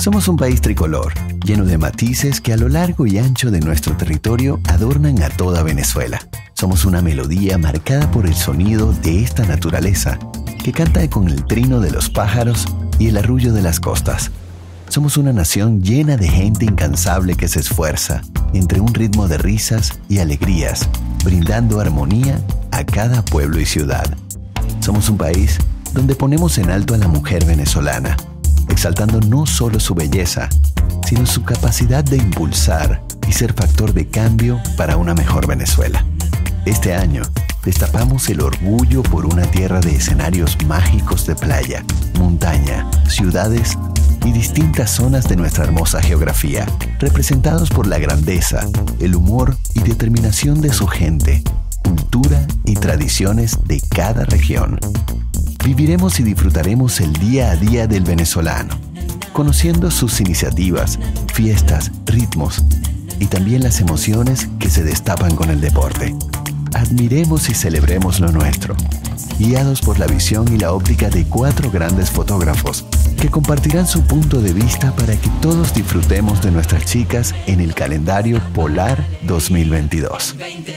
Somos un país tricolor, lleno de matices que a lo largo y ancho de nuestro territorio adornan a toda Venezuela. Somos una melodía marcada por el sonido de esta naturaleza, que canta con el trino de los pájaros y el arrullo de las costas. Somos una nación llena de gente incansable que se esfuerza entre un ritmo de risas y alegrías, brindando armonía a cada pueblo y ciudad. Somos un país donde ponemos en alto a la mujer venezolana, exaltando no solo su belleza, sino su capacidad de impulsar y ser factor de cambio para una mejor Venezuela. Este año, destapamos el orgullo por una tierra de escenarios mágicos de playa, montaña, ciudades y distintas zonas de nuestra hermosa geografía, representados por la grandeza, el humor y determinación de su gente, cultura y tradiciones de cada región. Viviremos y disfrutaremos el día a día del venezolano, conociendo sus iniciativas, fiestas, ritmos y también las emociones que se destapan con el deporte. Admiremos y celebremos lo nuestro, guiados por la visión y la óptica de 4 grandes fotógrafos que compartirán su punto de vista para que todos disfrutemos de nuestras chicas en el calendario Polar 2022.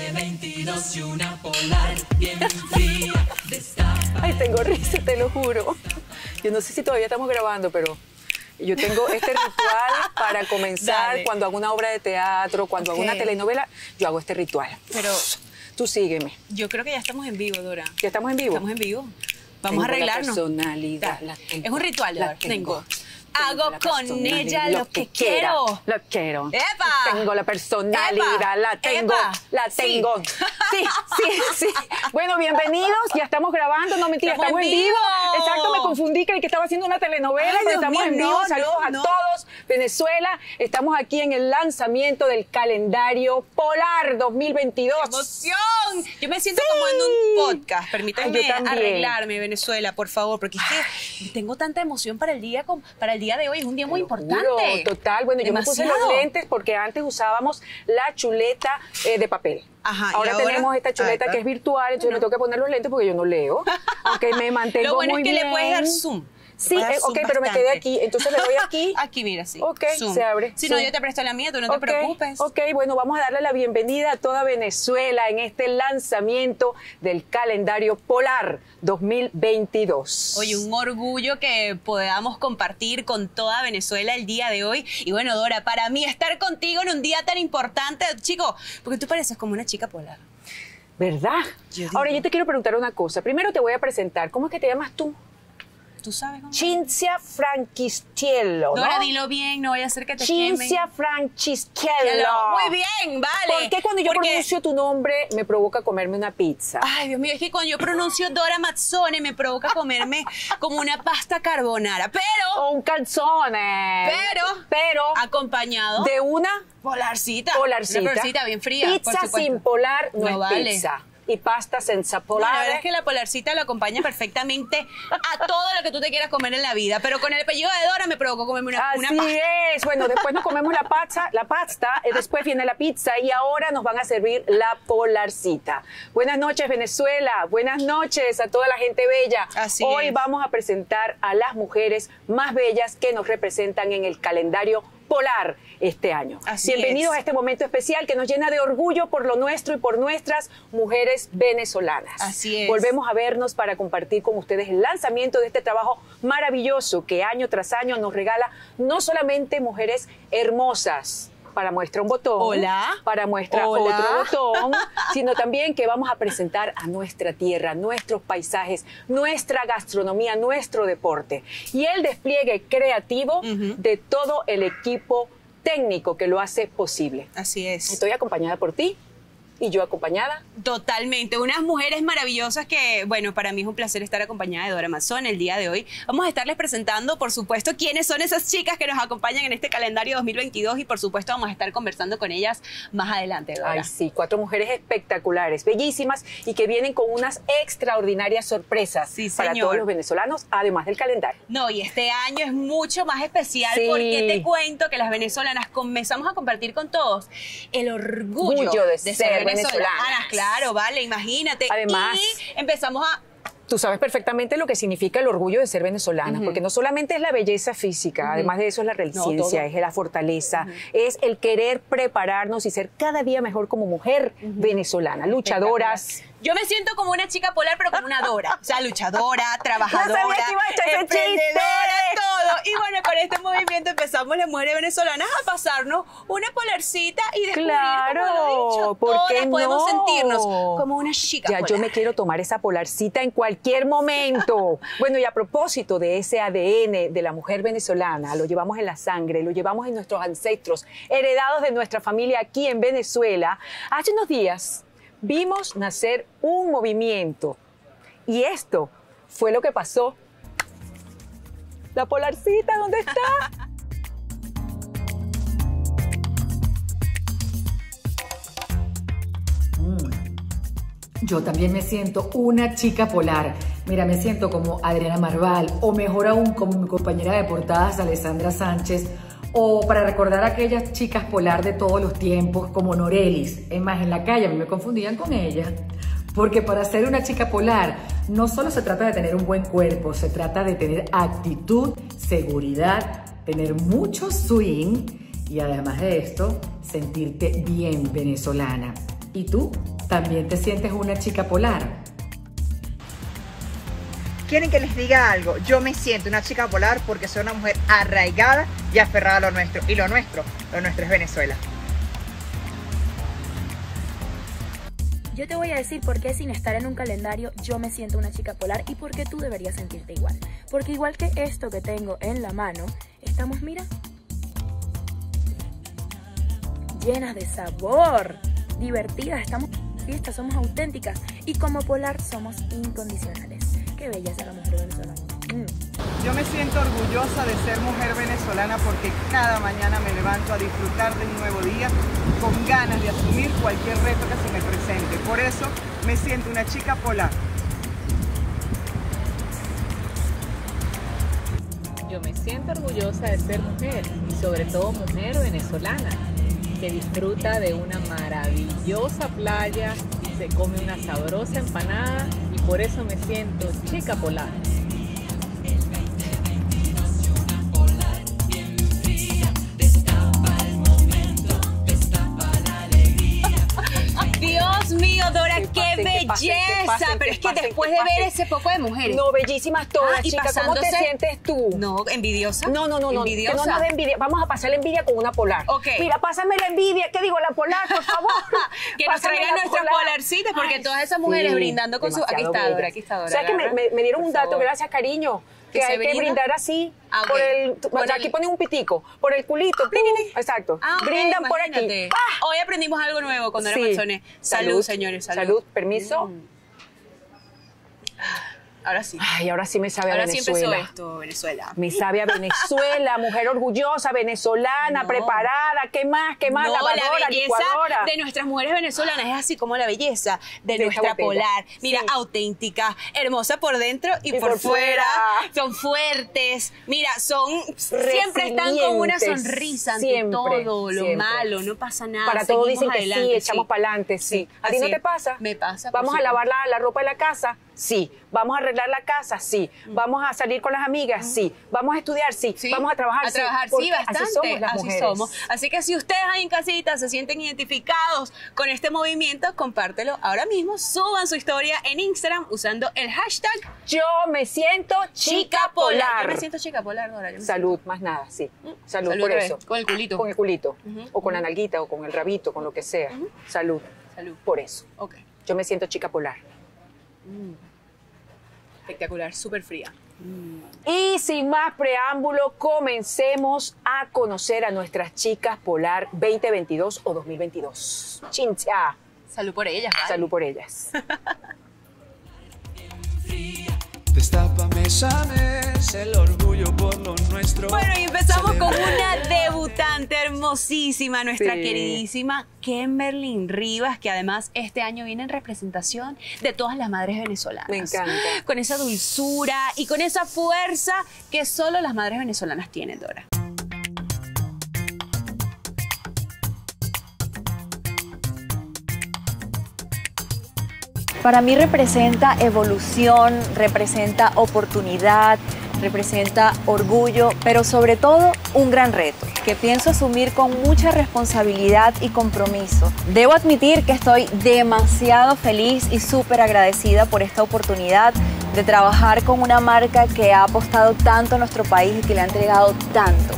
Ay, tengo risa, te lo juro. Yo no sé si todavía estamos grabando, pero yo tengo este ritual para comenzar. Dale. Cuando hago una obra de teatro, cuando hago una telenovela, yo hago este ritual. Pero tú sígueme. Yo creo que ya estamos en vivo, Dora. ¿Ya estamos en vivo? Estamos en vivo. Vamos a arreglarnos. La personalidad. Es un ritual, Dora. Tengo. Hago con ella lo que quiero. Lo quiero. ¡Epa! Tengo la personalidad, ¡Epa! la tengo. ¡Epa! La tengo. Sí. Bueno, bienvenidos. Ya estamos grabando. No, mentira, estamos en vivo. Exacto, me confundí, creí que estaba haciendo una telenovela, pero estamos en vivo. Saludos a todos. Venezuela, estamos aquí en el lanzamiento del calendario Polar 2022. ¡Qué emoción! Yo me siento como en un podcast. Permítanme arreglarme, Venezuela, por favor, porque es que tengo tanta emoción para el día de hoy. Es un día muy importante. Total. Bueno, yo me puse los lentes porque antes usábamos la chuleta de papel. Ajá, ahora tenemos esta chuleta que es virtual, entonces me tengo que poner los lentes porque yo no leo, aunque me mantengo muy bien. Lo bueno es que le puedes dar zoom. Sí, ok, pero me quedé aquí, entonces le doy aquí. Aquí, mira, sí. Ok, zoom. Se abre. Si no, yo te presto la mía, tú no te preocupes. Ok, bueno, vamos a darle la bienvenida a toda Venezuela en este lanzamiento del calendario Polar 2022. Oye, un orgullo que podamos compartir con toda Venezuela el día de hoy. Y bueno, Dora, para mí estar contigo en un día tan importante, chico, porque tú pareces como una chica polar. ¿Verdad? Ahora, yo te quiero preguntar una cosa. Primero te voy a presentar. ¿Cómo es que te llamas tú? ¿Tú sabes cómo? Cinzia Francischiello, ¿no? Dora, dilo bien, no vaya a ser que te quemen. Cinzia Francischiello. Muy bien, vale. ¿Por qué cuando yo pronuncio tu nombre me provoca comerme una pizza? Ay, Dios mío, es que cuando yo pronuncio Dora Mazzone me provoca comerme como una pasta carbonara, pero... O un calzone. Pero... acompañado... de una... Polarcita. Una polarcita bien fría, Pizza sin polar no es vale. Pizza. Y pasta senza polar. No, la verdad es que la polarcita lo acompaña perfectamente a todo lo que tú te quieras comer en la vida, pero con el apellido de Dora me provocó comerme una pasta. Así es. Bueno, después nos comemos la pasta, después viene la pizza y ahora nos van a servir la polarcita. Buenas noches, Venezuela. Buenas noches a toda la gente bella. Así Hoy es. vamos a presentar a las mujeres más bellas que nos representan en el calendario Polar este año. Bienvenidos a este momento especial que nos llena de orgullo por lo nuestro y por nuestras mujeres venezolanas. Así es. Volvemos a vernos para compartir con ustedes el lanzamiento de este trabajo maravilloso que año tras año nos regala no solamente mujeres hermosas, para muestra un botón, para muestra otro botón, sino también que vamos a presentar a nuestra tierra, nuestros paisajes, nuestra gastronomía, nuestro deporte y el despliegue creativo de todo el equipo técnico que lo hace posible. Así es. Estoy acompañada por ti. Y yo acompañada. Totalmente. Unas mujeres maravillosas que, bueno, para mí es un placer estar acompañada de Dora Mazzone el día de hoy. Vamos a estarles presentando, por supuesto, quiénes son esas chicas que nos acompañan en este calendario 2022 y, por supuesto, vamos a estar conversando con ellas más adelante, Dora. Ay, sí, 4 mujeres espectaculares, bellísimas y que vienen con unas extraordinarias sorpresas para todos los venezolanos, además del calendario. No, y este año es mucho más especial porque te cuento que las venezolanas comenzamos a compartir con todos el orgullo de ser venezolanas. Claro, vale, imagínate. Además, y empezamos a Tú sabes perfectamente lo que significa el orgullo de ser venezolana, porque no solamente es la belleza física, además de eso es la resiliencia, es la fortaleza, es el querer prepararnos y ser cada día mejor como mujer venezolana, luchadoras. Yo me siento como una chica polar, pero como una Dora. O sea, luchadora, trabajadora, no sabía que iba a echar ese emprendedora, todo. Y bueno, con este movimiento empezamos las mujeres venezolanas a pasarnos una polarcita y descubrir, claro, como lo he dicho, ¿por qué todas podemos no? sentirnos como una chica polar. Yo me quiero tomar esa polarcita en cualquier momento. Bueno, y a propósito de ese ADN de la mujer venezolana, lo llevamos en la sangre, lo llevamos en nuestros ancestros, heredados de nuestra familia aquí en Venezuela. Hace unos días vimos nacer un movimiento y esto fue lo que pasó. La polarcita, ¿dónde está? Yo también me siento una chica polar. Mira, me siento como Adriana Marval, o mejor aún como mi compañera de portadas, Alessandra Sánchez, o para recordar a aquellas chicas polar de todos los tiempos, como Norelis. Es más, en la calle a mí me confundían con ella. Porque para ser una chica polar, no solo se trata de tener un buen cuerpo, se trata de tener actitud, seguridad, tener mucho swing y además de esto, sentirte bien venezolana. ¿Y tú? ¿También te sientes una chica polar? ¿Quieren que les diga algo? Yo me siento una chica polar porque soy una mujer arraigada y aferrada a lo nuestro. Y lo nuestro es Venezuela. Yo te voy a decir por qué sin estar en un calendario yo me siento una chica polar y por qué tú deberías sentirte igual. Porque igual que esto que tengo en la mano, estamos, mira, llenas de sabor, divertidas, estamos en fiesta, somos auténticas y como polar somos incondicionales. Qué bella es la mujer venezolana. Yo me siento orgullosa de ser mujer venezolana porque cada mañana me levanto a disfrutar de un nuevo día con ganas de asumir cualquier reto que se me presente. Por eso me siento una chica polar. Yo me siento orgullosa de ser mujer y sobre todo mujer venezolana que disfruta de una maravillosa playa, se come una sabrosa empanada y por eso me siento chica polar. Dios mío, Dora, qué belleza. Pero es que después de ver ese poco de mujeres. No, bellísimas todas, chicas. ¿Cómo te sientes tú? No, envidiosa. No. Envidiosa. Que no nos dé envidia. Vamos a pasar la envidia con una polar. Ok. Mira, pásame la envidia. ¿Qué digo? La polar, por favor. Que nos traigan nuestras polarcitas, porque todas esas mujeres brindando con su... Aquí está Dora, aquí está Dora. O sea, que me dieron un dato, gracias, cariño. Que hay que brindar así, por el, aquí ponen un pitico, por el culito, exacto, brindan por aquí. Hoy aprendimos algo nuevo con Dora Mazzones. Salud, señores, salud, permiso. Ahora sí. Ay, ahora sí me sabe a Venezuela. Ahora sí empezó esto, Venezuela. Me sabe a Venezuela, mujer orgullosa, venezolana, preparada. ¿Qué más? ¿Qué más? No, Lavadora, la belleza licuadora. de nuestras mujeres venezolanas es así como la belleza de nuestra polar. Mira, auténtica, hermosa por dentro y por fuera. Son fuertes. Mira, siempre están con una sonrisa ante todo lo malo. No pasa nada. Para todo dicen que sí, echamos para adelante, sí. ¿A ti no te pasa? Me pasa. Vamos a lavar la ropa de la casa. Sí. ¿Vamos a arreglar la casa? Sí. ¿Vamos a salir con las amigas? Sí. ¿Vamos a estudiar? Sí. ¿Vamos a trabajar? A trabajar, sí, bastante. Así somos las mujeres. Somos. Así que si ustedes ahí en casita se sienten identificados con este movimiento, compártelo ahora mismo. Suban su historia en Instagram usando el hashtag Yo me siento chica polar. Yo me siento chica polar, Dora. Salud, más nada, sí. Salud por eso. Con el culito. Con el culito. O con la nalguita, o con el rabito, con lo que sea. Salud. Salud. Por eso. Ok. Yo me siento chica polar. Espectacular, súper fría. Y sin más preámbulo, comencemos a conocer a nuestras chicas polar 2022 o 2022. Chincha. Salud por ellas, ¿vale? Salud por ellas. Destápame, sabes, el orgullo por lo nuestro. Bueno, y empezamos con una debutante hermosísima, nuestra queridísima Kimberly Rivas, que además este año viene en representación de todas las madres venezolanas. Me encanta. Con esa dulzura y con esa fuerza que solo las madres venezolanas tienen, Dora. Para mí representa evolución, representa oportunidad, representa orgullo, pero sobre todo un gran reto que pienso asumir con mucha responsabilidad y compromiso. Debo admitir que estoy demasiado feliz y súper agradecida por esta oportunidad de trabajar con una marca que ha apostado tanto a nuestro país y que le ha entregado tanto.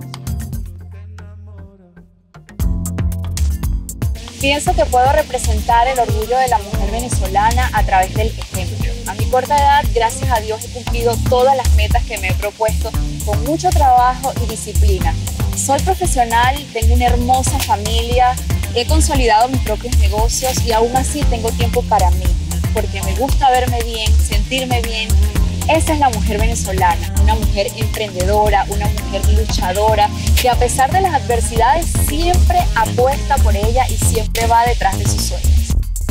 Pienso que puedo representar el orgullo de la mujer venezolana a través del ejemplo. A mi corta edad, gracias a Dios, he cumplido todas las metas que me he propuesto con mucho trabajo y disciplina. Soy profesional, tengo una hermosa familia, he consolidado mis propios negocios y aún así tengo tiempo para mí, porque me gusta verme bien, sentirme bien. Esa es la mujer venezolana, una mujer emprendedora, una mujer luchadora, que a pesar de las adversidades siempre apuesta por ella y siempre va detrás de sus sueños.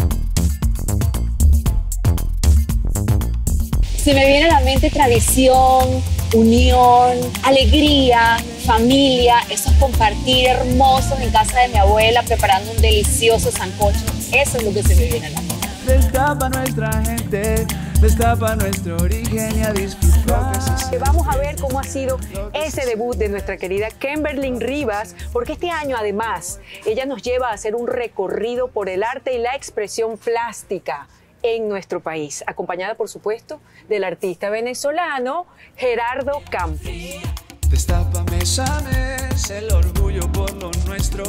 Se me viene a la mente tradición, unión, alegría, familia, esos compartir hermosos en casa de mi abuela preparando un delicioso sancocho. Eso es lo que se me viene a la mente. Destapa nuestra gente, destapa nuestro origen y a disfrutar. Vamos a ver cómo ha sido ese debut de nuestra querida Kimberlyn Rivas, porque este año además ella nos lleva a hacer un recorrido por el arte y la expresión plástica en nuestro país, acompañada por supuesto del artista venezolano Gerardo Campos. Destápame, sabes, el orgullo por lo nuestro.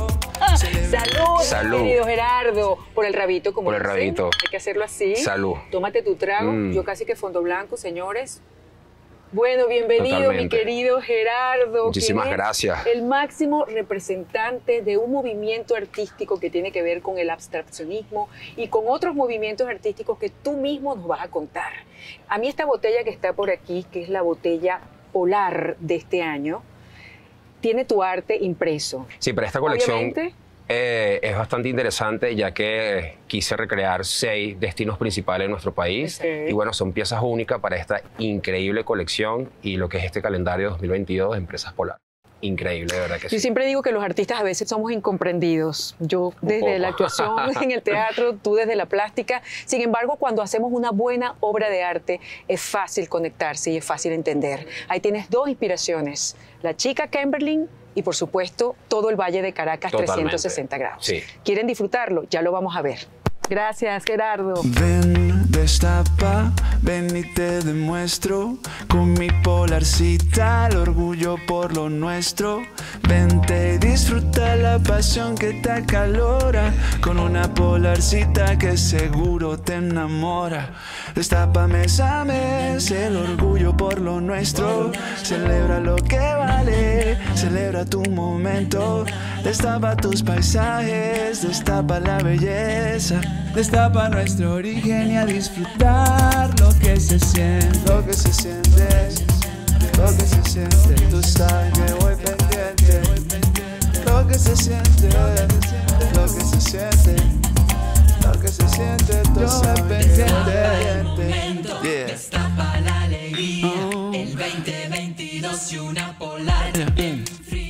Salud, querido Gerardo. Por el rabito, como por el dicen. rabito. Hay que hacerlo así. Salud. Tómate tu trago. Yo casi que fondo blanco, señores. Bueno, bienvenido, Totalmente. mi querido Gerardo. Muchísimas gracias. El máximo representante de un movimiento artístico que tiene que ver con el abstraccionismo y con otros movimientos artísticos que tú mismo nos vas a contar. A mí esta botella que está por aquí, que es la botella Polar de este año, tiene tu arte impreso. Sí, pero esta colección Obviamente, es bastante interesante, ya que quise recrear 6 destinos principales en nuestro país. Okay. Y bueno, son piezas únicas para esta increíble colección y lo que es este calendario 2022 de Empresas Polar. Increíble, de verdad que yo sí. siempre digo que los artistas a veces somos incomprendidos. Yo desde la actuación, en el teatro, tú desde la plástica. Sin embargo, cuando hacemos una buena obra de arte, es fácil conectarse y es fácil entender. Ahí tienes 2 inspiraciones. La chica Kimberlyn y, por supuesto, todo el Valle de Caracas, Totalmente. 360 grados. Sí. ¿Quieren disfrutarlo? Ya lo vamos a ver. Gracias, Gerardo. Ven, destapa, ven y te demuestro con mi polarcita el orgullo por lo nuestro. Vente y disfruta la pasión que te acalora con una polarcita que seguro te enamora. Destápame, sabes, el orgullo por lo nuestro. Celebra lo que vale, celebra tu momento. Destapa tus paisajes, destapa la belleza. Destapa nuestro origen y a disfrutar lo que se siente, lo que se siente, lo que se siente. Tú sabes que voy pendiente, lo que se siente, lo que se siente, lo que se siente. Tú sabes pendiente. Yeah. Destapa la alegría, el 2022 y una polar bien fría.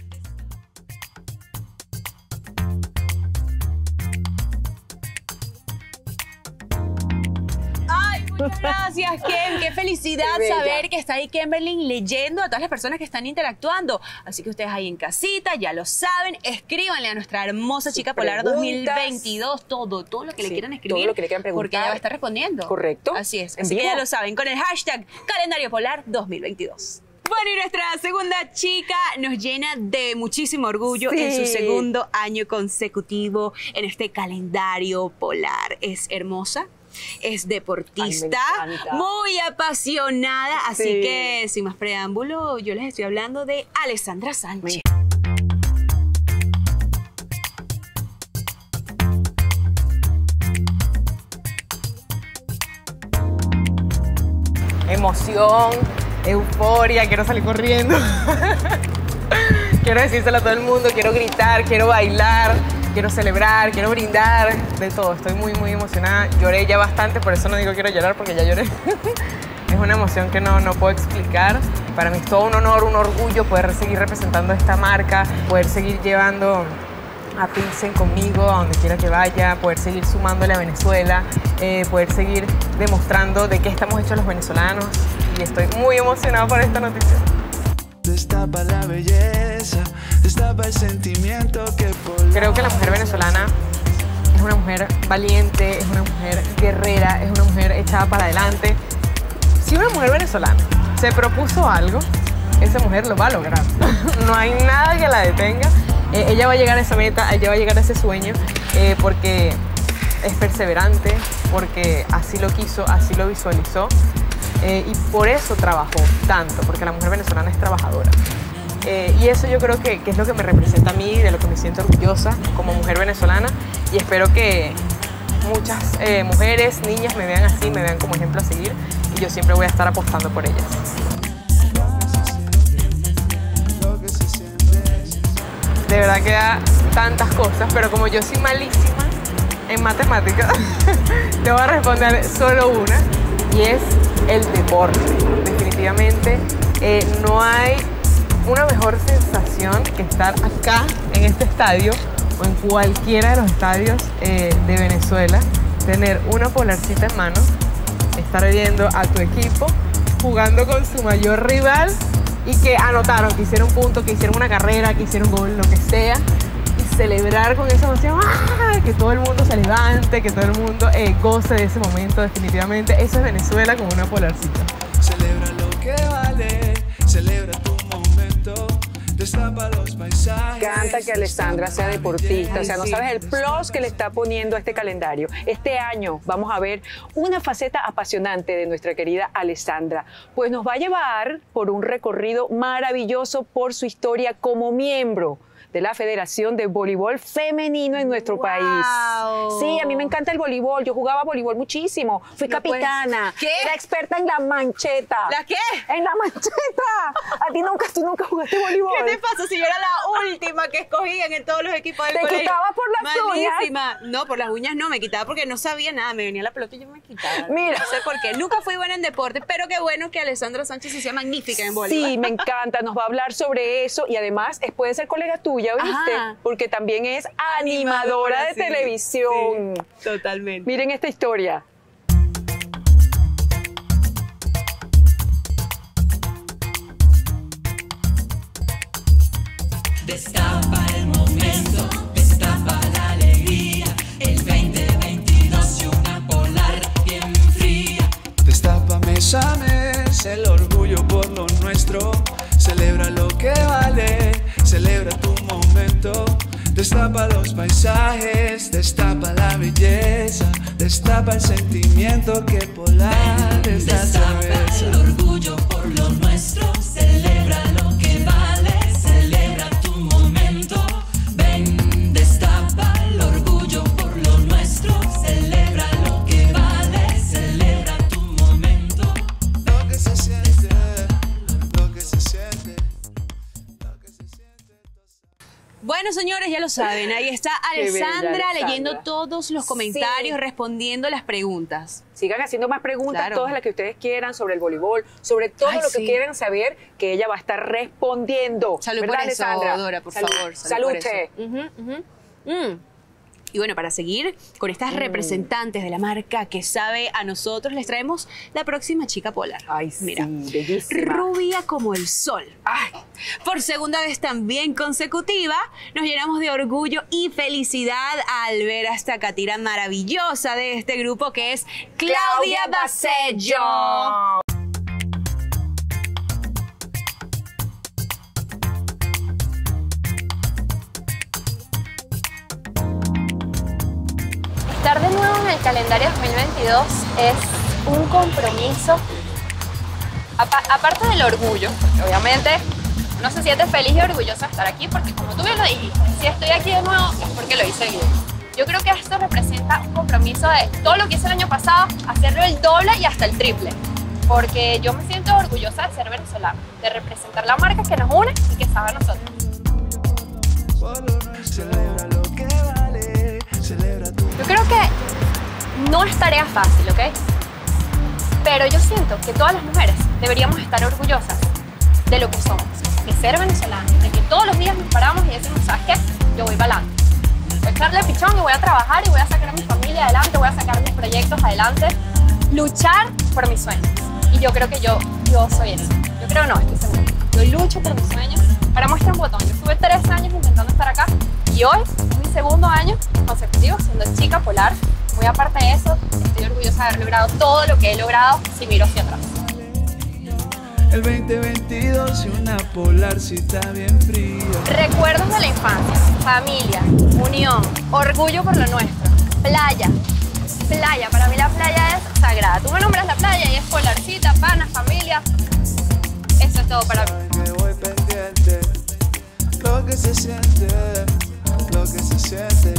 Muchas gracias, Kem. Qué felicidad Bella. saber que está ahí Kimberlyn leyendo a todas las personas que están interactuando. Así que ustedes ahí en casita ya lo saben. Escríbanle a nuestra hermosa chica Polar preguntas. 2022 todo lo que le Sí, quieran escribir. todo lo que le quieran preguntar. Porque ella va a estar respondiendo. Correcto. Así es. En Así que vivo. ya lo saben con el hashtag Calendario Polar 2022. Bueno, y nuestra segunda chica nos llena de muchísimo orgullo en su Sí. segundo año consecutivo en este calendario polar. Es hermosa, es deportista, Ay, me encanta. muy apasionada, así Sí. que sin más preámbulo, yo les estoy hablando de Alessandra Sánchez. Emoción, euforia, quiero salir corriendo. Quiero decírselo a todo el mundo, quiero gritar, quiero bailar, quiero celebrar, quiero brindar, de todo. Estoy muy emocionada. Lloré ya bastante, por eso no digo quiero llorar, porque ya lloré. Es una emoción que no puedo explicar. Para mí es todo un honor, un orgullo poder seguir representando esta marca, poder seguir llevando piensen conmigo a donde quiera que vaya, poder seguir sumándole a Venezuela, poder seguir demostrando de qué estamos hechos los venezolanos, y estoy muy emocionada por esta noticia. Destapa la belleza, destapa el sentimiento que creo que la mujer venezolana es una mujer valiente, es una mujer guerrera, es una mujer echada para adelante. Si una mujer venezolana se propuso algo, esa mujer lo va a lograr. No hay nada que la detenga. Ella va a llegar a esa meta, ella va a llegar a ese sueño, porque es perseverante, porque así lo quiso, así lo visualizó, y por eso trabajó tanto, porque la mujer venezolana es trabajadora. Y eso yo creo que es lo que me representa a mí, de lo que me siento orgullosa como mujer venezolana, y espero que muchas mujeres, niñas me vean así, me vean como ejemplo a seguir, y yo siempre voy a estar apostando por ellas. De verdad que da tantas cosas, pero como yo soy malísima en matemáticas, te voy a responder solo una, y es el deporte. Definitivamente no hay una mejor sensación que estar acá en este estadio o en cualquiera de los estadios de Venezuela, tener una polarcita en mano, estar viendo a tu equipo jugando con su mayor rival y que anotaron, que hicieron punto, que hicieron una carrera, que hicieron gol, lo que sea, y celebrar con esa emoción, que todo el mundo se levante, que todo el mundo goce de ese momento. Definitivamente eso es Venezuela con una polarcita. Celebra lo que vale, celebra tu momento, destapa los paisajes. Canta que Alessandra sea deportista, o sea, no sabes el plus que le está poniendo a este calendario. Este año vamos a ver una faceta apasionante de nuestra querida Alessandra, pues nos va a llevar por un recorrido maravilloso por su historia como miembro de la Federación de Voleibol Femenino en nuestro país. Sí, a mí me encanta el voleibol. Yo jugaba voleibol muchísimo. Fui capitana. ¿Qué? Era experta en la mancheta. ¿La qué? En la mancheta. Tú nunca jugaste voleibol. ¿Qué te pasa si yo era la última que escogían en todos los equipos del colegio? ¿Te quitaba por las Malísima. uñas? No, por las uñas no, me quitaba porque no sabía nada. Me venía la pelota y yo me quitaba. Mira. No sé por qué. Nunca fui buena en deporte, pero qué bueno que Alessandra Sánchez sea magnífica en voleibol. Sí, me encanta. Nos va a hablar sobre eso y además puede ser colega tuya, ¿viste? Ajá. Porque también es animadora de sí, televisión. Sí, totalmente. Miren esta historia. Destapa el momento, destapa la alegría, el 2022 y una polar bien fría. Destapa mes a mes el orgullo por lo nuestro, celebra lo que vale, celebra tu momento, destapa los paisajes, destapa la belleza, destapa el sentimiento que polar es la cerveza. El orgullo por lo nuestro, celebra lo que vale, celebra tu momento. Ven, destapa el orgullo por lo nuestro, celebra lo que vale, celebra tu momento. Lo que se siente, lo que se siente. Bueno, señores, ya lo saben, ahí está Alessandra leyendo todos los comentarios, respondiendo las preguntas. Sigan haciendo más preguntas, Claro. todas las que ustedes quieran sobre el voleibol, sobre todo lo que quieran saber, que ella va a estar respondiendo. Salud ¿Verdad, por eso, Alessandra? Dora, por Salud. favor. Salute. Y bueno, para seguir con estas representantes de la marca que sabe a nosotros, les traemos la próxima chica polar. Ay, sí, mira, bellísima. rubia como el sol. Ay. Por segunda vez también consecutiva, nos llenamos de orgullo y felicidad al ver a esta catira maravillosa de este grupo que es Claudia Basello. Estar de nuevo en el calendario 2022 es un compromiso, aparte del orgullo, porque obviamente uno se siente feliz y orgullosa de estar aquí, porque como tú bien lo dijiste, si estoy aquí de nuevo es porque lo hice bien. Yo creo que esto representa un compromiso de todo lo que hice el año pasado, hacerlo el doble y hasta el triple, porque yo me siento orgullosa de ser venezolana, de representar la marca que nos une y que sabe a nosotros. Celebra lo que vale, celebra tu. Yo creo que no es tarea fácil, ¿ok? Pero yo siento que todas las mujeres deberíamos estar orgullosas de lo que somos, de ser venezolanas, de que todos los días nos paramos y decimos, ¿sabes qué? Yo voy para adelante. echarle pichón y voy a trabajar y voy a sacar a mi familia adelante, voy a sacar mis proyectos adelante, luchar por mis sueños. Y yo creo que yo soy eso. Yo creo no, estoy segura. Yo lucho por mis sueños. Para muestra un botón, yo estuve 3 años intentando estar acá y hoy es mi 2.º año consecutivo siendo chica polar. Muy aparte de eso, estoy orgullosa de haber logrado todo lo que he logrado si miro hacia atrás. El 2022 y una polarcita bien fría. Recuerdos de la infancia, familia, unión, orgullo por lo nuestro, playa. Playa, para mí la playa es sagrada. Tú me nombras la playa y es polarcita, panas, familia. Eso es todo para mí. Que voy pendiente, lo que se siente, lo que se siente.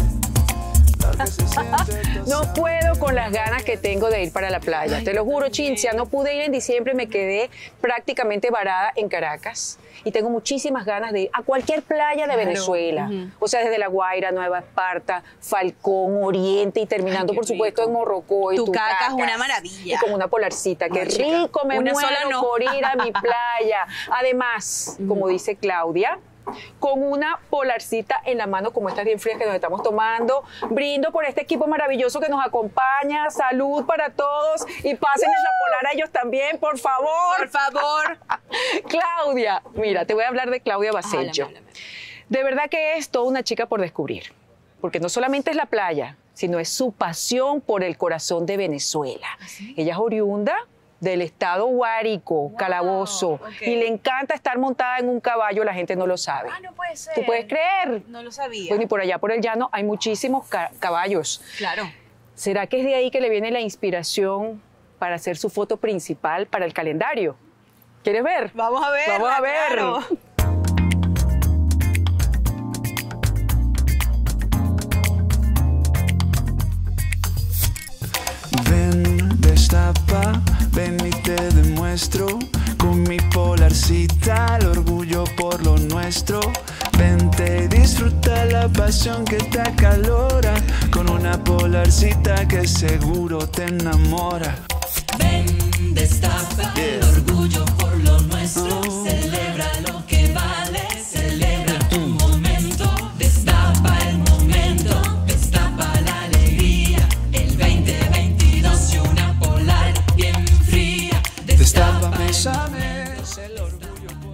No puedo con las ganas que tengo de ir para la playa. Ay, te lo juro, Cintia, no pude ir en diciembre, me quedé prácticamente varada en Caracas. Y tengo muchísimas ganas de ir a cualquier playa de Venezuela. O sea, desde La Guaira, Nueva Esparta, Falcón, Oriente y terminando, por supuesto, en Morrocoy. Tucacas es una maravilla. Y con una polarcita. Qué rico, me muero por ir a mi playa. Además, como dice Claudia, con una polarcita en la mano como estas bien frías que nos estamos tomando. Brindo por este equipo maravilloso que nos acompaña. Salud para todos y pásenles la polar a ellos también, por favor. Por favor. Claudia, mira, te voy a hablar de Claudia Basello. De verdad que es toda una chica por descubrir, porque no solamente es la playa, sino es su pasión por el corazón de Venezuela. ¿Sí? Ella es oriunda del estado Guárico, Calabozo, y le encanta estar montada en un caballo, la gente no lo sabe. Ah, no puede ser. ¿Tú puedes creer? No lo sabía. Bueno, y por allá por el llano hay muchísimos caballos. Claro. ¿Será que es de ahí que le viene la inspiración para hacer su foto principal para el calendario? ¿Quieres ver? Vamos a ver. Vamos a ver. Claro. Ven, destapa, ven y te demuestro con mi polarcita el orgullo por lo nuestro. Vente y disfruta la pasión que te acalora con una polarcita que seguro te enamora. Ven, destapa el orgullo por lo nuestro. Celebra lo que vale, celebra tu momento. Destapa el momento, destapa la alegría. El 2022 y una polar bien fría. Destápame, sabes el orgullo.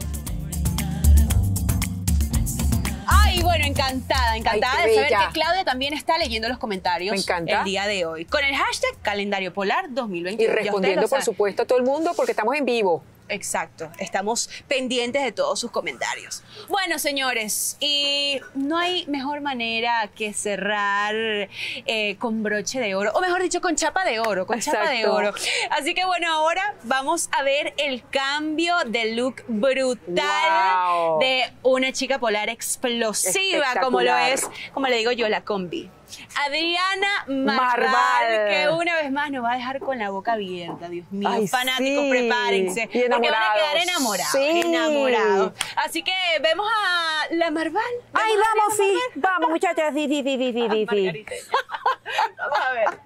Ay, bueno, encantada de saber que Claudia también está leyendo los comentarios el día de hoy. Con el hashtag Calendario Polar 2022. Y respondiendo, por supuesto, a todo el mundo porque estamos en vivo. Exacto, estamos pendientes de todos sus comentarios. Bueno, señores, y no hay mejor manera que cerrar con broche de oro, o mejor dicho, con chapa de oro, chapa de oro. Así que bueno, ahora vamos a ver el cambio de look brutal de una chica polar explosiva, como lo es, como le digo yo, la combi. Adriana Marval, que una vez más nos va a dejar con la boca abierta, Dios mío. Ay, fanáticos, sí, prepárense, porque van a quedar enamorados, enamorados. Así que vemos a la Marval. Ay, vamos, sí, vamos, muchachas, sí. Margarita. Vamos a ver.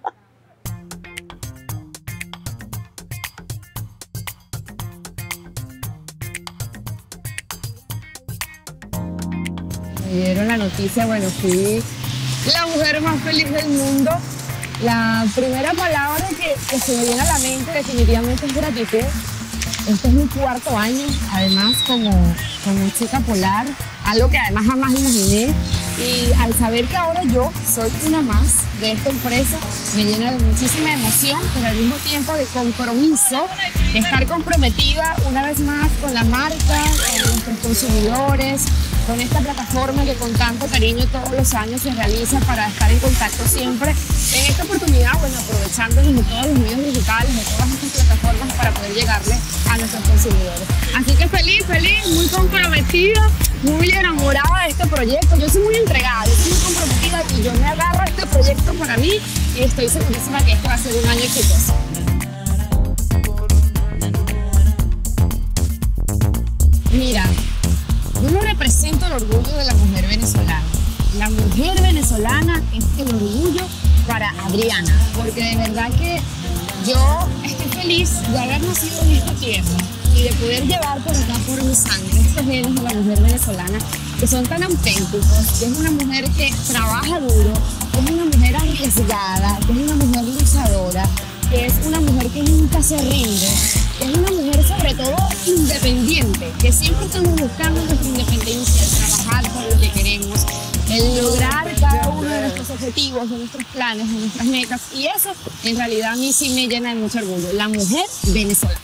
Me dieron la noticia, bueno, fui la mujer más feliz del mundo. La primera palabra que se me viene a la mente definitivamente es gratitud. Este es mi 4º año, además como chica polar, algo que además jamás imaginé. Y al saber que ahora yo soy una más de esta empresa, me llena de muchísima emoción, pero al mismo tiempo de compromiso, de estar comprometida una vez más con la marca, con nuestros consumidores, con esta plataforma que con tanto cariño todos los años se realiza para estar en contacto siempre. En esta oportunidad, bueno, aprovechándonos de todos los medios digitales, de todas estas plataformas para poder llegarle a nuestros consumidores. Así que feliz, muy comprometida, muy enamorada de este proyecto. Yo soy muy entregada, yo soy muy comprometida y yo me agarro a este proyecto para mí y estoy segurísima que este va a ser un año exitoso. Mira, yo no represento el orgullo de la mujer venezolana. La mujer venezolana es el orgullo para Adriana, porque de verdad que yo estoy feliz de haber nacido en esta tierra y de poder llevar por acá por mi sangre estos genes de la mujer venezolana que son tan auténticos, que es una mujer que trabaja duro, que es una mujer arriesgada, que es una mujer luchadora, que es una mujer que nunca se rinde, que es una mujer sobre todo independiente, que siempre estamos buscando nuestra independencia, el trabajar por lo que queremos, el lograr cada uno de nuestros objetivos, de nuestros planes, de nuestras metas. Y eso en realidad a mí sí me llena de mucho orgullo. La mujer venezolana.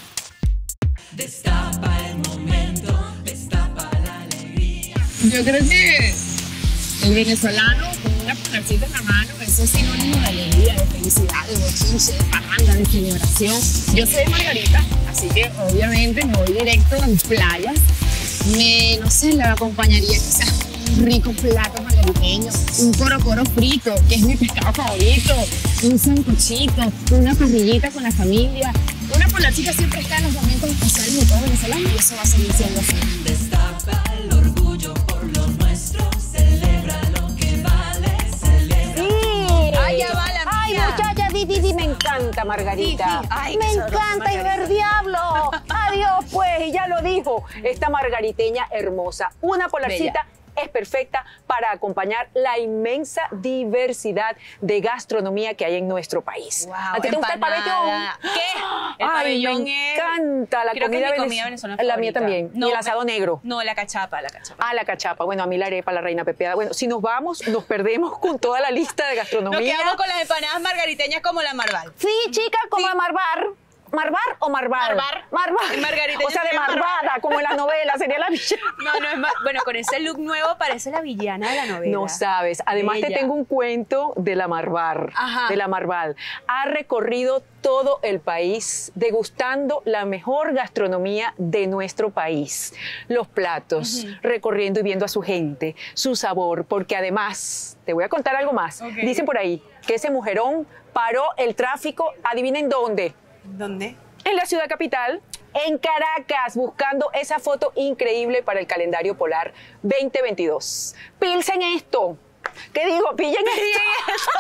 Destapa el momento, destapa la alegría. Yo creo que el venezolano con una polarcita en la mano, eso es sinónimo de alegría, de felicidad, de bochinche, de parranda, de celebración. Yo soy de Margarita, así que obviamente me voy directo a mis playas. No sé, le acompañaría quizás un rico plato margariteño, un corocoro frito, que es mi pescado favorito, un sancochito, una parrillita con la familia. Una polarcita siempre está en los momentos especiales de todo venezolano y eso va a seguir siendo así. Destapa el orgullo por lo nuestro, celebra lo que vale, celebra. Sí. Ay, ya va la Ay, mía. muchacha, me encanta, Margarita. Sí. Ay, me qué sabroso, encanta y ver Margarita. diablo. Adiós, pues, y ya lo dijo esta margariteña hermosa. Una polarcita es perfecta para acompañar la inmensa diversidad de gastronomía que hay en nuestro país. Wow, ¿A ti te gusta el pabellón? ¿Qué? El Ay, pabellón me es... encanta la creo que comida, es mi comida venezolana La mía favorita. también. No, y el asado negro. No, la cachapa, la cachapa. Ah, la cachapa. Bueno, a mí la arepa, la reina pepeada. Bueno, si nos vamos, nos perdemos con toda la lista de gastronomía. Nos quedamos con las empanadas margariteñas como la Marval. Sí, chica, como a Marbar. ¿Marbar o Marbar? Marbar. Margarita, O sea, de sería Marvada, como en la novela, sería la villana. No es bueno, con ese look nuevo parece la villana de la novela. No sabes. Además, te Bella. tengo un cuento de la Marbar. Ajá. De la Marval. Ha recorrido todo el país degustando la mejor gastronomía de nuestro país. Los platos, recorriendo y viendo a su gente, su sabor, porque además, te voy a contar algo más. Ok. Dicen por ahí que ese mujerón paró el tráfico, adivinen dónde. ¿Dónde? En la ciudad capital, en Caracas, buscando esa foto increíble para el calendario polar 2022. Pilsen esto. ¿Qué digo? Pillen esto.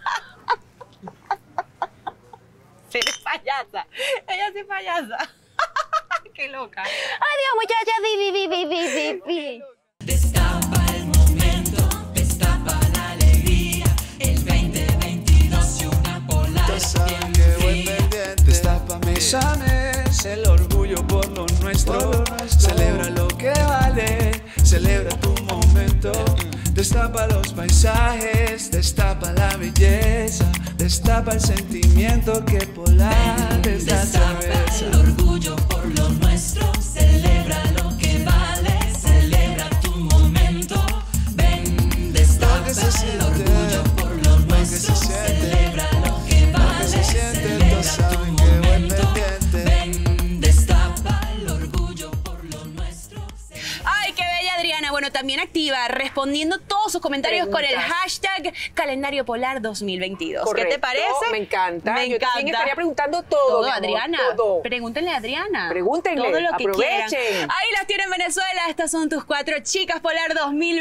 Se es payasa. Ella sí es payasa. Qué loca. Adiós, muchachas. Destapa el momento, destapa la alegría. El 2022 y una polar bien fría. Destápame, sanes el orgullo por lo nuestro. Celebra lo que vale, celebra tu momento. Destapa los paisajes, destapa la belleza, destapa el sentimiento que polar es la Destapa cerveza. el orgullo por lo nuestro, celebra lo que vale, celebra tu momento. Ven, destapa Lo que se el siente, orgullo por lo nuestro, se siente, celebra lo que vale, se siente, celebra todos tu saben que voy momento. pendiente. Ven, destapa el orgullo por lo nuestro. Ay, qué bella Adriana. Bueno, también activa, respondiendo todos sus comentarios con el Preguntas. hashtag calendario polar 2022. Correcto, ¿Qué te parece? me encanta. Me Yo también encanta. estaría preguntando todo, Todo, mi amor, Adriana. todo. Pregúntenle a Adriana. Pregúntenle, Todo lo que aprovechen. quieran. Ahí las tienen Venezuela. Estas son tus 4 chicas polar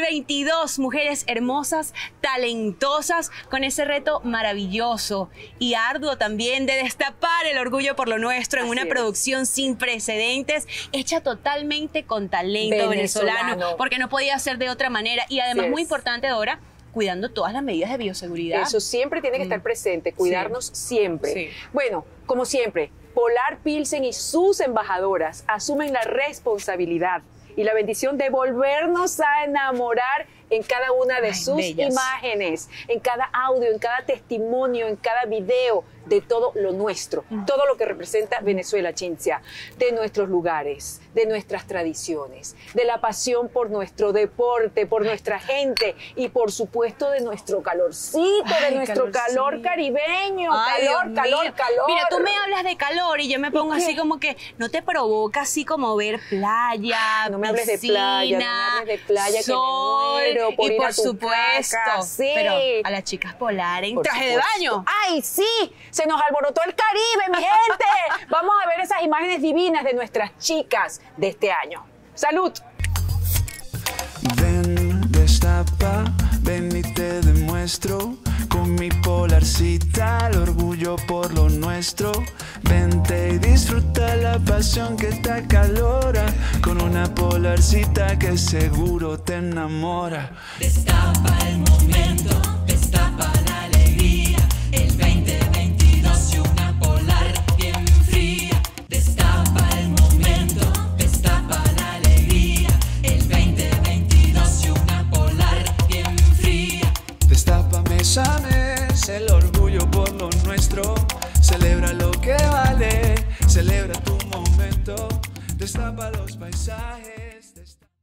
2022. Mujeres hermosas, talentosas, con ese reto maravilloso y arduo también de destapar el orgullo por lo nuestro en Así una es. producción sin precedentes, hecha totalmente con talento venezolano, porque no podía ser de otra manera. Y además, Así muy es. importante, Dora, cuidando todas las medidas de bioseguridad. Eso siempre tiene que estar presente, cuidarnos siempre. Sí. Bueno, como siempre, Polar Pilsen y sus embajadoras asumen la responsabilidad y la bendición de volvernos a enamorar en cada una de sus bellas. imágenes, en cada audio, en cada testimonio, en cada video de todo lo nuestro, todo lo que representa Venezuela, Cinzia, de nuestros lugares, de nuestras tradiciones, de la pasión por nuestro deporte, por nuestra gente y por supuesto de nuestro calorcito, de Ay, nuestro calor calorcito. caribeño, Ay, calor, Dios calor, mío. calor. Mira, tú me hablas de calor y yo me pongo ¿Y qué? así como que no te provoca así como ver playa, No me hables de piscina, playa, no me hables de playa, que me sol, muero por y ir por a tu supuesto, casa, sí. pero a las chicas polar en Por traje de supuesto. baño. ¡Ay, sí! Se nos alborotó el Caribe, mi gente. Vamos a ver esas imágenes divinas de nuestras chicas de este año. ¡Salud! Ven, destapa, ven y te demuestro con mi polarcita el orgullo por lo nuestro. Ven, Vente y disfruta la pasión que te acalora con una polarcita que seguro te enamora. Destapa el momento, destapa la alegría. El 2022 y una polar bien fría. Destapa el momento, destapa la alegría. El 2022 y una polar bien fría. Destapa mes a mes el orgullo por lo nuestro. Celebra lo que vale, celebra tu momento. Destapa los paisajes,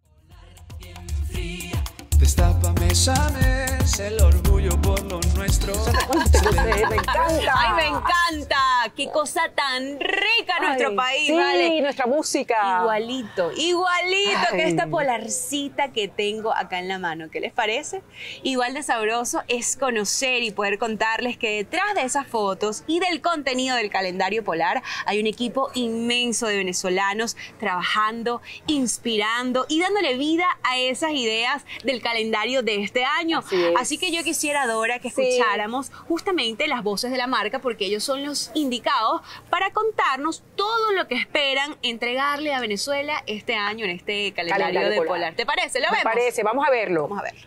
destapa mes a mes el orgullo por lo nuestro. Me encanta. Ay, me encanta. Qué cosa tan rica nuestro país, sí, ¿vale? Nuestra música. Igualito que esta polarcita que tengo acá en la mano. ¿Qué les parece? Igual de sabroso es conocer y poder contarles que detrás de esas fotos y del contenido del calendario polar hay un equipo inmenso de venezolanos trabajando, inspirando y dándole vida a esas ideas del calendario de este año. Así que yo quisiera, Dora, que escucháramos justamente las voces de la marca, porque ellos son los indicados para contarnos todo lo que esperan entregarle a Venezuela este año en este calendario de polar. ¿Te parece? ¿Lo vemos? Me parece, vamos a verlo. Vamos a verlo.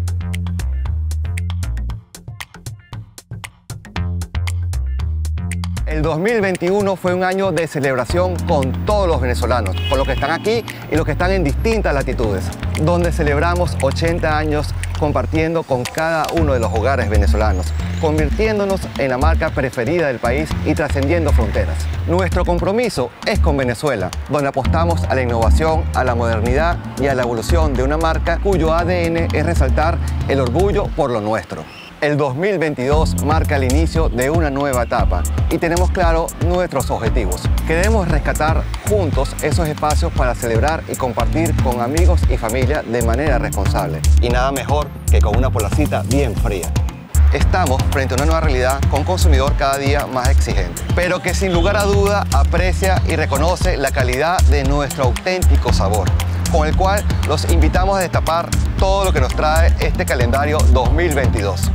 El 2021 fue un año de celebración con todos los venezolanos, con los que están aquí y los que están en distintas latitudes, donde celebramos 80 años compartiendo con cada uno de los hogares venezolanos, convirtiéndonos en la marca preferida del país y trascendiendo fronteras. Nuestro compromiso es con Venezuela, donde apostamos a la innovación, a la modernidad y a la evolución de una marca cuyo ADN es resaltar el orgullo por lo nuestro. El 2022 marca el inicio de una nueva etapa y tenemos claro nuestros objetivos. Queremos rescatar juntos esos espacios para celebrar y compartir con amigos y familia de manera responsable. Y nada mejor que con una polarcita bien fría. Estamos frente a una nueva realidad con un consumidor cada día más exigente, pero que sin lugar a duda aprecia y reconoce la calidad de nuestro auténtico sabor, con el cual los invitamos a destapar todo lo que nos trae este calendario 2022.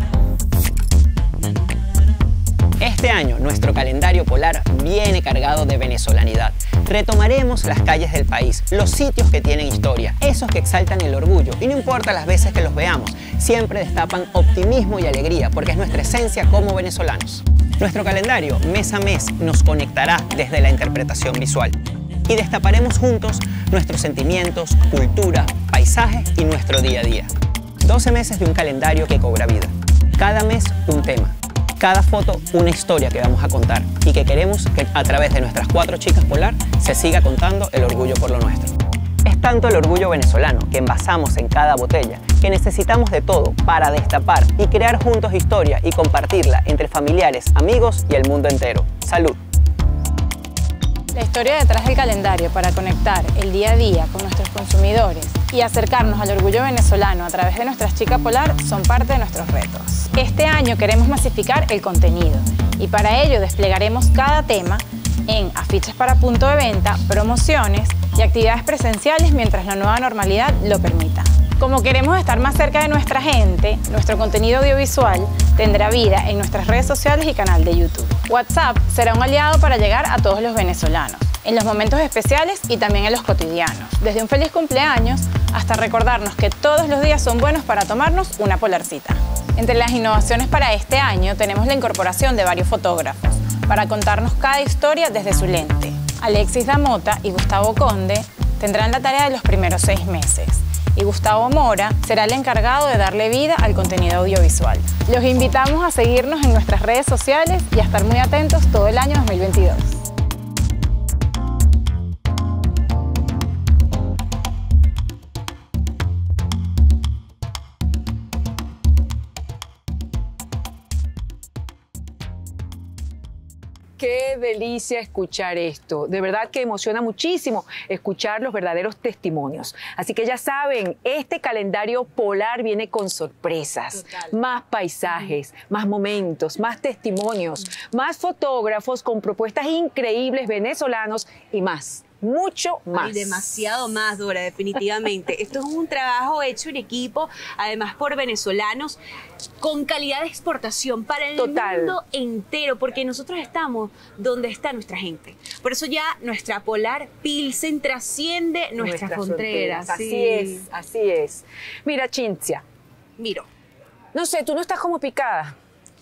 Este año nuestro calendario polar viene cargado de venezolanidad. Retomaremos las calles del país, los sitios que tienen historia, esos que exaltan el orgullo y no importa las veces que los veamos, siempre destapan optimismo y alegría porque es nuestra esencia como venezolanos. Nuestro calendario mes a mes nos conectará desde la interpretación visual y destaparemos juntos nuestros sentimientos, cultura, paisajes y nuestro día a día. 12 meses de un calendario que cobra vida. Cada mes un tema. Cada foto una historia que vamos a contar y que queremos que a través de nuestras 4 chicas polar se siga contando el orgullo por lo nuestro. Es tanto el orgullo venezolano que envasamos en cada botella que necesitamos de todo para destapar y crear juntos historia y compartirla entre familiares, amigos y el mundo entero. ¡Salud! La historia detrás del calendario para conectar el día a día con nuestros consumidores y acercarnos al orgullo venezolano a través de nuestras chicas polar son parte de nuestros retos. Este año queremos masificar el contenido y para ello desplegaremos cada tema en afiches para punto de venta, promociones y actividades presenciales mientras la nueva normalidad lo permita. Como queremos estar más cerca de nuestra gente, nuestro contenido audiovisual tendrá vida en nuestras redes sociales y canal de YouTube. WhatsApp será un aliado para llegar a todos los venezolanos, en los momentos especiales y también en los cotidianos, desde un feliz cumpleaños hasta recordarnos que todos los días son buenos para tomarnos una polarcita. Entre las innovaciones para este año tenemos la incorporación de varios fotógrafos para contarnos cada historia desde su lente. Alexis Damota y Gustavo Conde tendrán la tarea de los primeros 6 meses. Y Gustavo Mora será el encargado de darle vida al contenido audiovisual. Los invitamos a seguirnos en nuestras redes sociales y a estar muy atentos todo el año 2022. Qué delicia escuchar esto. De verdad que emociona muchísimo escuchar los verdaderos testimonios. Así que ya saben, este calendario polar viene con sorpresas, más paisajes, más momentos, más testimonios, más fotógrafos con propuestas increíbles venezolanos y más mucho más. Y demasiado más, Dora, definitivamente. Esto es un trabajo hecho en equipo, además por venezolanos, con calidad de exportación para el mundo entero, porque nosotros estamos donde está nuestra gente. Por eso ya nuestra Polar Pilsen trasciende nuestras fronteras. Así es. Mira, Cintia. Miro. No sé, tú no estás como picada.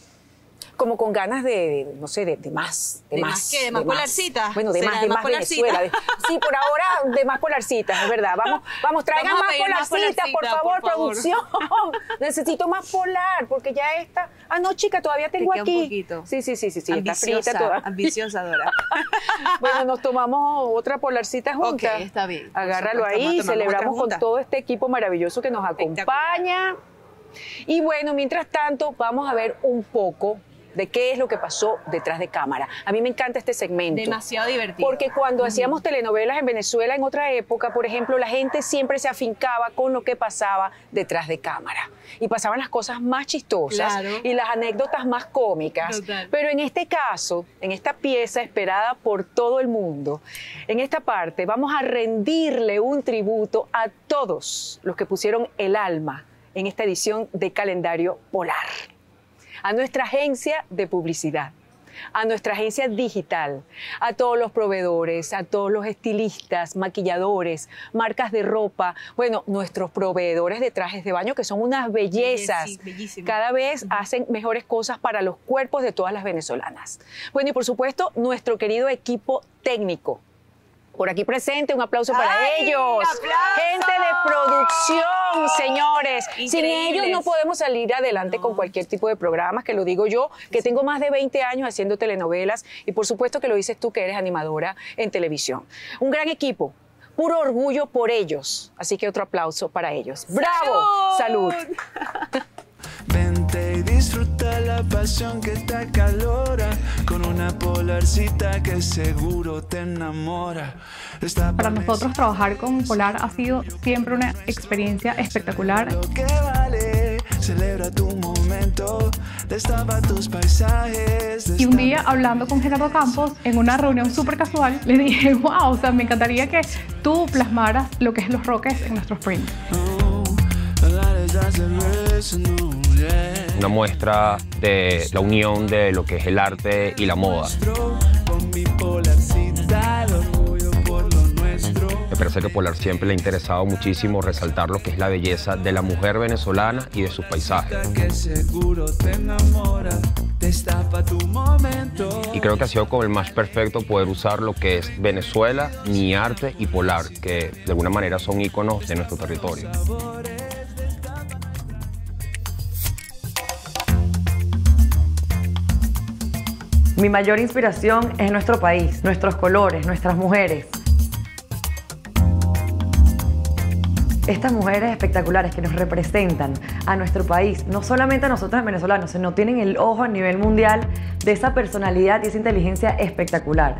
Como con ganas no sé, de más. ¿De más qué? ¿De más polarcitas? Bueno, de más Venezuela. Sí, por ahora, de más polarcitas, es verdad. Vamos, traigan más polarcitas, por favor, producción. Necesito más polar, porque ya esta... Ah, no, chica, todavía tengo aquí. Un poquito. Sí, ambiciosa, está frita toda. Ambiciosa, Dora. Bueno, nos tomamos otra polarcita juntas. Ok, está bien. Agárralo ahí, celebramos con todo este equipo maravilloso que nos acompaña. Y bueno, mientras tanto, vamos a ver un poco de qué es lo que pasó detrás de cámara. A mí me encanta este segmento. Demasiado divertido. Porque cuando hacíamos telenovelas en Venezuela en otra época, por ejemplo, la gente siempre se afincaba con lo que pasaba detrás de cámara. Y pasaban las cosas más chistosas y las anécdotas más cómicas. Total. Pero en este caso, en esta pieza esperada por todo el mundo, en esta parte vamos a rendirle un tributo a todos los que pusieron el alma en esta edición de Calendario Polar. A nuestra agencia de publicidad, a nuestra agencia digital, a todos los proveedores, a todos los estilistas, maquilladores, marcas de ropa, bueno, nuestros proveedores de trajes de baño que son unas bellezas. Sí, bellísimo. Cada vez hacen mejores cosas para los cuerpos de todas las venezolanas. Bueno, y por supuesto, nuestro querido equipo técnico. Por aquí presente, un aplauso para ellos. ¡Aplauso! Gente de producción, señores. Increíbles. Sin ellos no podemos salir adelante con cualquier tipo de programas, que lo digo yo, que tengo más de 20 años haciendo telenovelas y por supuesto que lo dices tú, que eres animadora en televisión. Un gran equipo, puro orgullo por ellos. Así que otro aplauso para ellos. ¡Bravo! ¡Salud! Vente y disfruta la pasión que te acalora con una polarcita que seguro te enamora. Para nosotros trabajar con Polar ha sido siempre una experiencia espectacular. Lo que vale, celebra tu momento, destapa tus paisajes. Y un día hablando con Gerardo Campos en una reunión súper casual, le dije, wow, o sea, me encantaría que tú plasmaras lo que es los roques en nuestros prints. Una muestra de la unión de lo que es el arte y la moda. Me parece que Polar siempre le ha interesado muchísimo resaltar lo que es la belleza de la mujer venezolana y de sus paisajes. Y creo que ha sido como el más perfecto poder usar lo que es Venezuela, mi arte y Polar, que de alguna manera son íconos de nuestro territorio. Mi mayor inspiración es nuestro país, nuestros colores, nuestras mujeres. Estas mujeres espectaculares que nos representan a nuestro país, no solamente a nosotros venezolanos, sino tienen el ojo a nivel mundial de esa personalidad y esa inteligencia espectacular.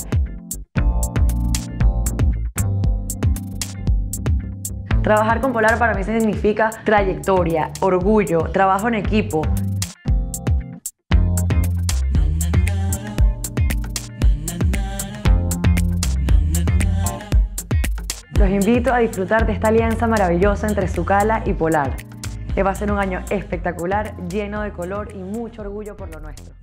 Trabajar con Polar para mí significa trayectoria, orgullo, trabajo en equipo. Los invito a disfrutar de esta alianza maravillosa entre Zucala y Polar, que va a ser un año espectacular, lleno de color y mucho orgullo por lo nuestro.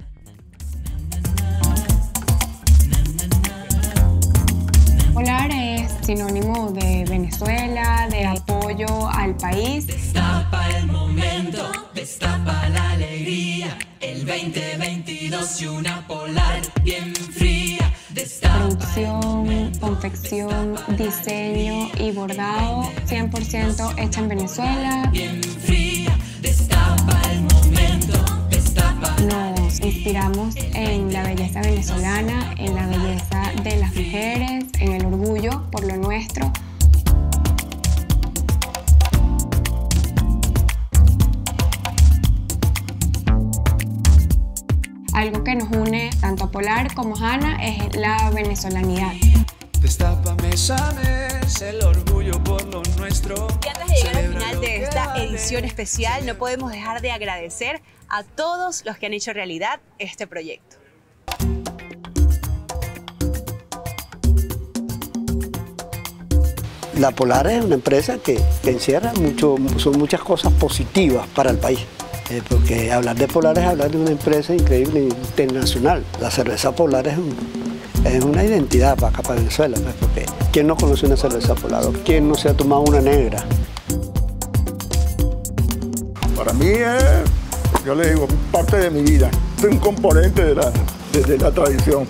Polar es sinónimo de Venezuela, de apoyo al país. Destapa el momento, destapa la alegría. El 2022 y una Polar bien fría. Producción, confección, diseño y bordado 100% hecha en Venezuela. Bien fría, destapa el momento, destapa. Nos inspiramos en la belleza venezolana, en la belleza de las mujeres, en el orgullo por lo nuestro. Algo que nos une tanto a Polar como a Hanna es la venezolanidad. Destápame, sabes, el orgullo por lo nuestro. Y antes de llegar al final de esta edición especial, no podemos dejar de agradecer a todos los que han hecho realidad este proyecto. La Polar es una empresa que encierra son muchas cosas positivas para el país. Porque hablar de Polar es hablar de una empresa increíble internacional. La cerveza Polar es una identidad para acá, para Venezuela, pues, porque ¿quién no conoce una cerveza Polar? ¿O quién no se ha tomado una negra? Para mí es, yo le digo, parte de mi vida. Es un componente de la tradición.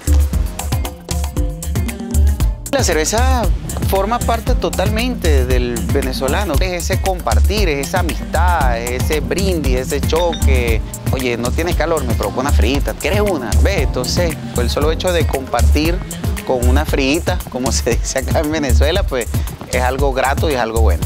La cerveza forma parte totalmente del venezolano. Es ese compartir, es esa amistad, es ese brindis, ese choque. Oye, no tienes calor, me provoca una frita. ¿Quieres una? Ve, entonces, el solo hecho de compartir con una frita, como se dice acá en Venezuela, pues es algo grato y es algo bueno.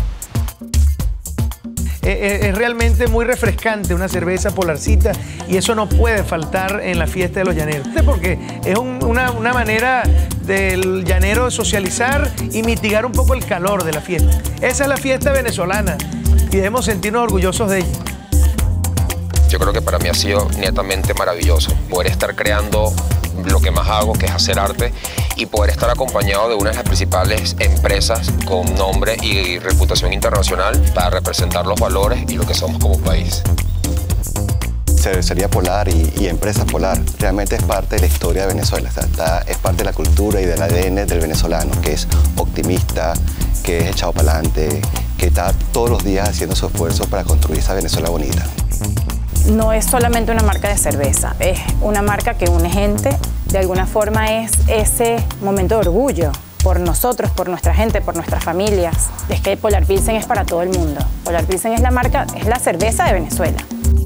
Es realmente muy refrescante una cerveza Polarcita y eso no puede faltar en la fiesta de los llaneros. Porque es una manera del llanero de socializar y mitigar un poco el calor de la fiesta. Esa es la fiesta venezolana y debemos sentirnos orgullosos de ella. Yo creo que para mí ha sido netamente maravilloso poder estar creando lo que más hago, que es hacer arte, y poder estar acompañado de una de las principales empresas con nombre y reputación internacional para representar los valores y lo que somos como país. Cervecería Polar y Empresa Polar realmente es parte de la historia de Venezuela, es parte de la cultura y del ADN del venezolano, que es optimista, que es echado para adelante, que está todos los días haciendo su esfuerzo para construir esa Venezuela bonita. No es solamente una marca de cerveza, es una marca que une gente. De alguna forma es ese momento de orgullo por nosotros, por nuestra gente, por nuestras familias. Es que Polar Pilsen es para todo el mundo. Polar Pilsen es la marca, es la cerveza de Venezuela.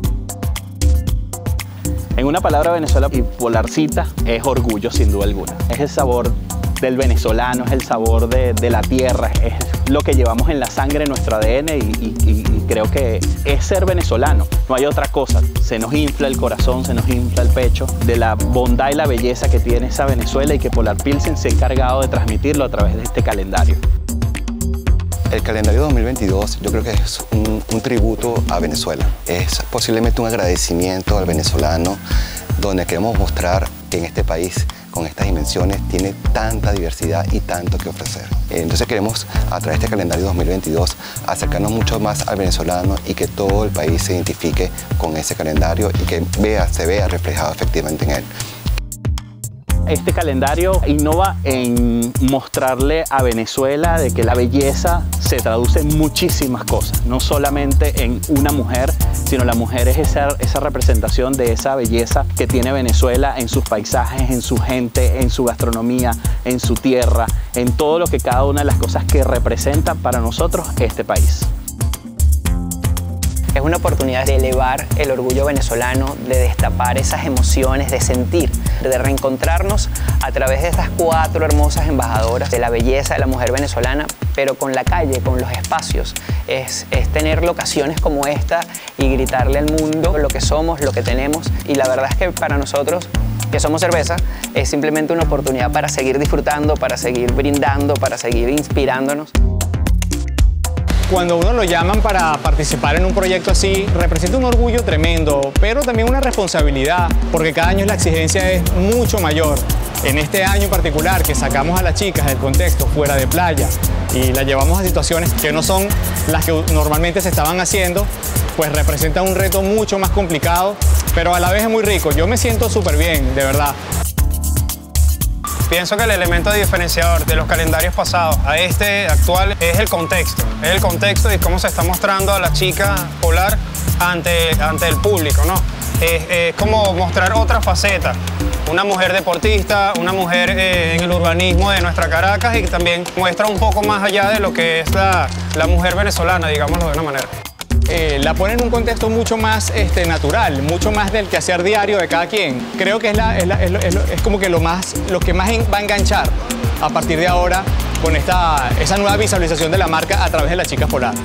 En una palabra, Venezuela y Polarcita es orgullo, sin duda alguna. Es el sabor del venezolano, es el sabor de la tierra, es lo que llevamos en la sangre, en nuestro ADN y creo que es ser venezolano. No hay otra cosa. Se nos infla el corazón, se nos infla el pecho de la bondad y la belleza que tiene esa Venezuela y que Polar Pilsen se ha encargado de transmitirlo a través de este calendario. El calendario 2022 yo creo que es un tributo a Venezuela. Es posiblemente un agradecimiento al venezolano donde queremos mostrar que en este país con estas dimensiones tiene tanta diversidad y tanto que ofrecer. Entonces queremos a través de este calendario 2022 acercarnos mucho más al venezolano y que todo el país se identifique con ese calendario y que se vea reflejado efectivamente en él. Este calendario innova en mostrarle a Venezuela de que la belleza se traduce en muchísimas cosas, no solamente en una mujer, sino la mujer es esa representación de esa belleza que tiene Venezuela en sus paisajes, en su gente, en su gastronomía, en su tierra, en todo lo que cada una de las cosas que representa para nosotros este país. Es una oportunidad de elevar el orgullo venezolano, de destapar esas emociones, de sentir, de reencontrarnos a través de estas 4 hermosas embajadoras de la belleza de la mujer venezolana, pero con la calle, con los espacios. Es tener locaciones como esta y gritarle al mundo lo que somos, lo que tenemos. Y la verdad es que para nosotros, que somos cerveza, es simplemente una oportunidad para seguir disfrutando, para seguir brindando, para seguir inspirándonos. Cuando uno lo llaman para participar en un proyecto así, representa un orgullo tremendo, pero también una responsabilidad, porque cada año la exigencia es mucho mayor. En este año en particular, que sacamos a las chicas del contexto fuera de playa y las llevamos a situaciones que no son las que normalmente se estaban haciendo, pues representa un reto mucho más complicado, pero a la vez es muy rico. Yo me siento súper bien, de verdad. Pienso que el elemento diferenciador de los calendarios pasados a este actual es el contexto. Es el contexto y cómo se está mostrando a la chica polar ante el público, ¿no? Es como mostrar otra faceta. Una mujer deportista, una mujer en el urbanismo de nuestra Caracas y que también muestra un poco más allá de lo que es la mujer venezolana, digámoslo de una manera. La pone en un contexto mucho más natural, mucho más del quehacer diario de cada quien. Creo que es como que lo que más va a enganchar a partir de ahora con esa nueva visualización de la marca a través de las chicas polar.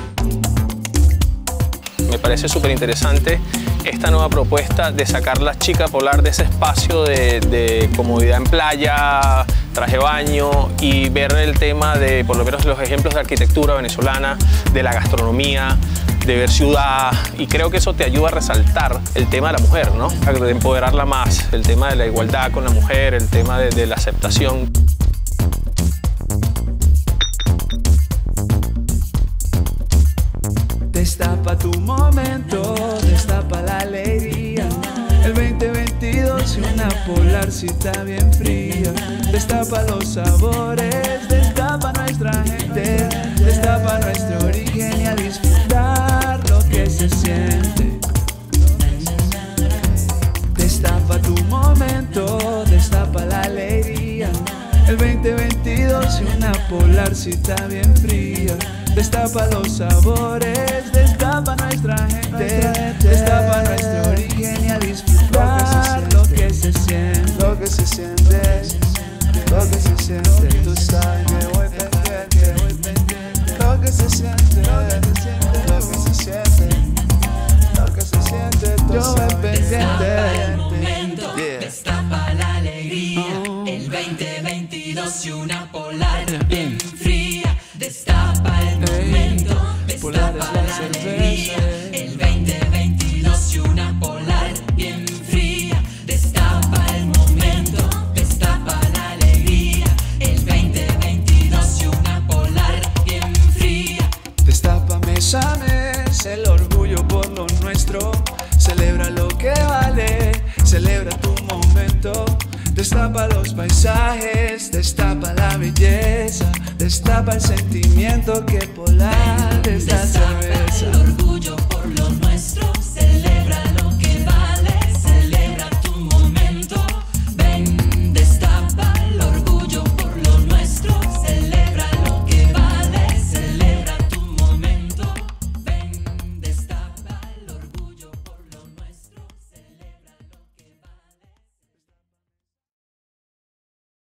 Me parece súper interesante esta nueva propuesta de sacar la chica polar de ese espacio de comodidad en playa, traje de baño y ver el tema de, por lo menos, los ejemplos de arquitectura venezolana, de la gastronomía, de ver ciudad, y creo que eso te ayuda a resaltar el tema de la mujer, ¿no? De empoderarla más, el tema de la igualdad con la mujer, el tema de la aceptación. Destapa tu momento, destapa la alegría. El 2022 y una polarcita bien fría. Destapa los sabores, destapa nuestra gente, destapa nuestro origen y a disfrutar lo que se siente. Destapa tu momento, destapa la alegría. El 2022 y una polarcita bien fría. Destapa los sabores, destapa nuestra gente, destapa nuestro origen y a disfrutar lo que se siente. Lo que se siente, lo que se siente. Tú sabes que voy pendiente, lo que se siente, lo que se siente, lo que se siente, lo que se siente. Yo voy pendiente. Destapa la alegría. El 2022 y una polar bien fría. Destapa el momento, destapa la alegría. El 2022 y una polar bien fría. Destapa el momento, destapa la alegría. El 2022 y una polar bien fría. Destapa mes a mes el orgullo por lo nuestro. Celebra lo que vale, celebra tu momento. Destapa los paisajes, destapa la belleza, destapa el sentimiento que polar es la cerveza. El orgullo por lo nuestro.